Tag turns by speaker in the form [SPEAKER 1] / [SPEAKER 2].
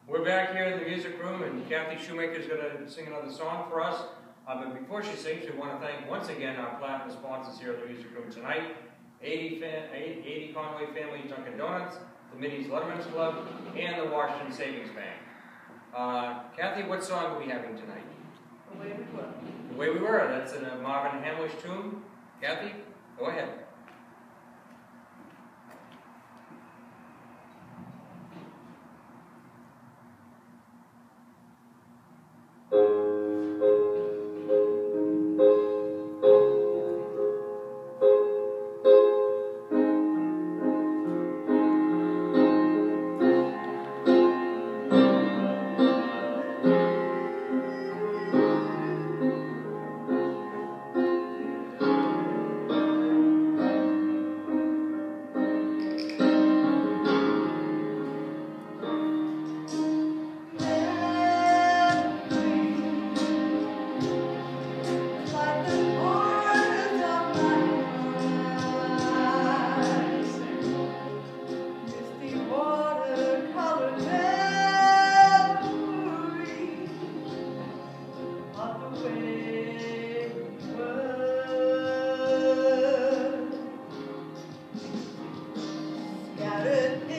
[SPEAKER 1] We're back here in the music room, and Kathy Shoemaker is going to sing another song for us. But before she sings, we want to thank once again our platinum sponsors here at the music room tonight: 80 Conway Family Dunkin' Donuts, the Minnie's Letterman's Club, and the Washington Savings Bank. Kathy, what song are we having tonight?
[SPEAKER 2] The Way We Were.
[SPEAKER 1] The Way We Were. That's in a Marvin Hamlish tune. Kathy, go ahead.
[SPEAKER 2] Scattered